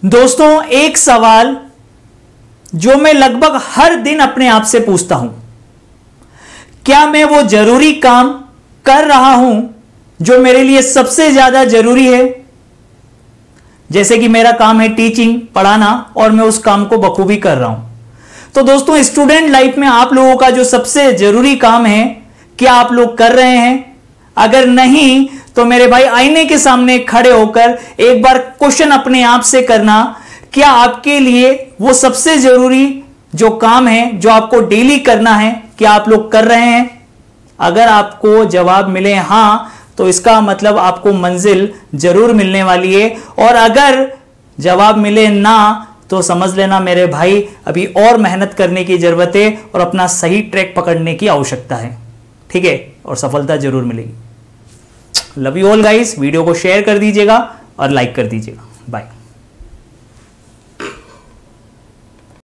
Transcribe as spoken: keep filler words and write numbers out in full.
दोस्तों, एक सवाल जो मैं लगभग हर दिन अपने आप से पूछता हूं, क्या मैं वो जरूरी काम कर रहा हूं जो मेरे लिए सबसे ज्यादा जरूरी है? जैसे कि मेरा काम है टीचिंग, पढ़ाना, और मैं उस काम को बखूबी कर रहा हूं। तो दोस्तों, स्टूडेंट लाइफ में आप लोगों का जो सबसे जरूरी काम है, क्या आप लोग कर रहे हैं? अगर नहीं तो मेरे भाई आईने के सामने खड़े होकर एक बार क्वेश्चन अपने आप से करना, क्या आपके लिए वो सबसे जरूरी जो काम है जो आपको डेली करना है, क्या आप लोग कर रहे हैं? अगर आपको जवाब मिले हां, तो इसका मतलब आपको मंजिल जरूर मिलने वाली है, और अगर जवाब मिले ना, तो समझ लेना मेरे भाई अभी और मेहनत करने की जरूरत है और अपना सही ट्रैक पकड़ने की आवश्यकता है। ठीक है, और सफलता जरूर मिलेगी। Love you all guys. Video को शेयर कर दीजिएगा और लाइक कर दीजिएगा। बाय।